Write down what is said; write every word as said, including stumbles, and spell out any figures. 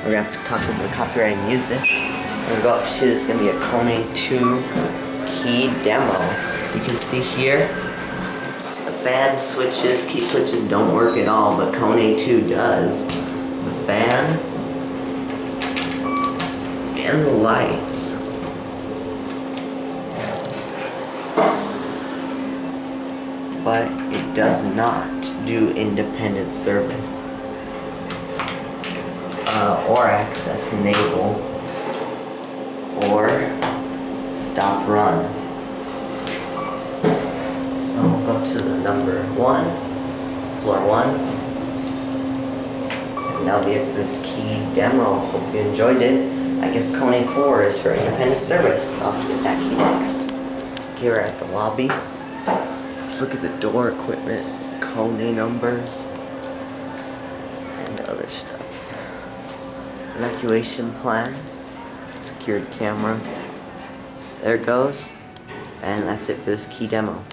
We're gonna have to copy the copyright music. We're gonna go up to, this is gonna be a Kone two key demo. You can see here, the fan switches, key switches don't work at all, but Kone two does. The fan and the lights. But it does not do independent service uh, or access enable or stop run. So we'll go to the number one, floor one, and that'll be it for this key demo. Hope you enjoyed it. I guess Kone four is for independent service. I'll have to get that key next. Here we're at the lobby. Just look at the door equipment, Kone numbers, and other stuff. Evacuation plan, secured camera. There it goes. And that's it for this key demo.